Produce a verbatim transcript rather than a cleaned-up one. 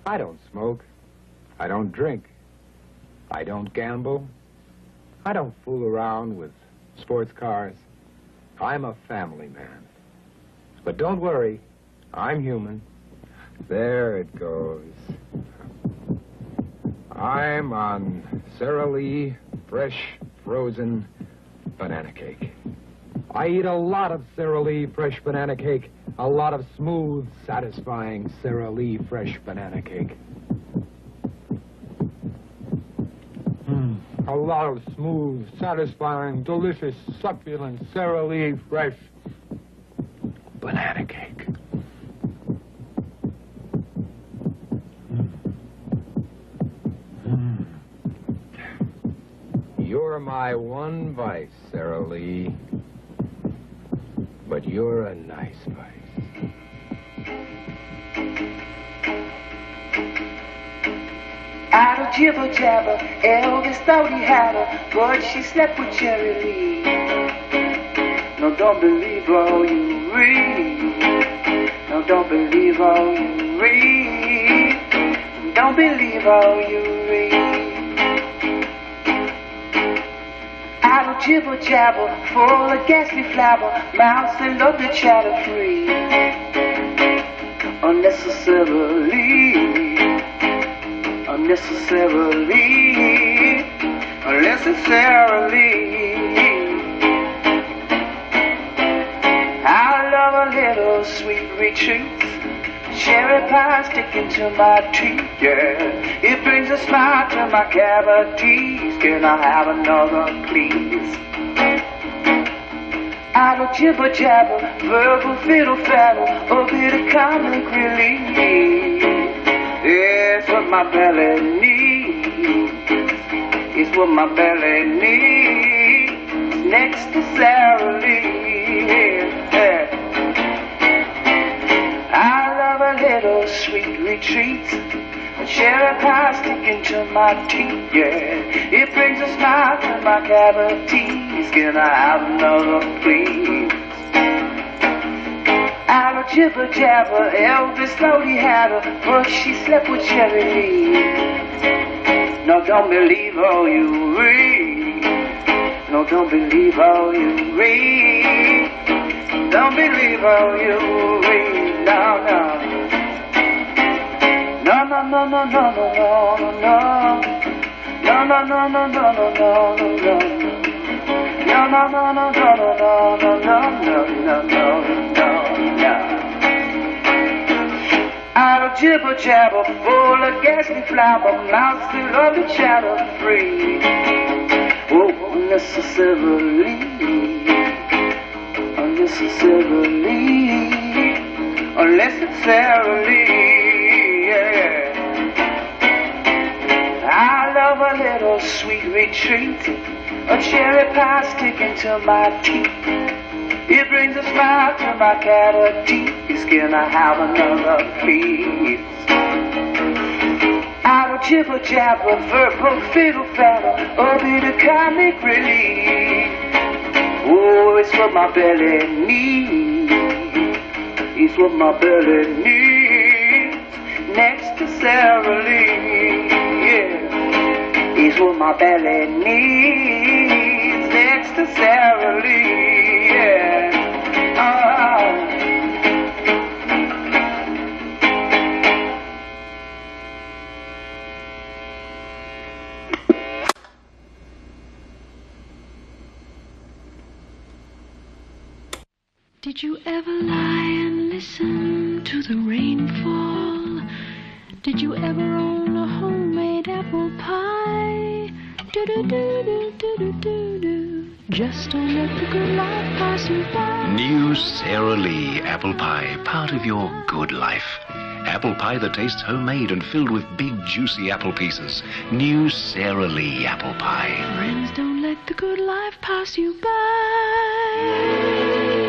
I don't smoke. I don't drink. I don't gamble. I don't fool around with sports cars. I'm a family man. But don't worry, I'm human. There it goes. I'm on Sara Lee fresh frozen banana cake. I eat a lot of Sara Lee fresh banana cake. A lot of smooth, satisfying Sara Lee fresh banana cake. Mm, a lot of smooth, satisfying, delicious, succulent Sara Lee fresh banana cake. Mm. Mm. You're my one vice, Sara Lee. But you're a nice vice. Out of jibber jabber, Elvis thought he had her, but she slept with Jerry Lee. No, don't believe all you read. No, don't believe all you read. Don't believe all you read. Out of jibber jabber, full of ghastly flabber, mouths that love to chatter free. Unnecessarily. Unnecessarily, unnecessarily. I love a little sweet retreat, cherry pie sticking to my teeth, yeah. It brings a smile to my cavities. Can I have another, please? Out of jibber jabber, verbal fiddle faddle, a bit of comic relief. It's what my belly needs. It's what my belly needs. Next to Sara Lee. Yeah. I love a little sweet retreat, a cherry pie sticking to my teeth. Yeah, it brings a smile to my cavities. Can I have another, please? Out of jibber jabber, Elvis thought he had her, but she slept with Jerry Lee. No, don't believe all you read. No, don't believe all you read. Don't believe all you read. No, no. No, no, no, no, no, no, no, no. No, no, no, no, no, no, no, no, no. No, no, no, no, no, no, no, no, no, no, no, no. Out of jibber jabber, full of ghastly flabber, mouths that love to chatter free. Oh, unnecessarily, unnecessarily, unnecessarily, yeah. I love a little sweet retreat, a cherry pie sticking to my teeth. It brings a smile to my cavities. Can I have another, please? Out of jibber jabber, verbal fiddle faddle, a bit of comic relief. Oh, it's what my belly needs. It's what my belly needs. Next to Sara Lee, yeah. It's what my belly needs. Next to Sara Lee, yeah. Oh. Did you ever lie and listen to the rainfall? Did you ever own a homemade apple pie? Do-do-do-do-do-do-do. Just don't let the good life pass you by. New Sara Lee apple pie, part of your good life. Apple pie that tastes homemade and filled with big, juicy apple pieces. New Sara Lee apple pie. Friends, don't let the good life pass you by.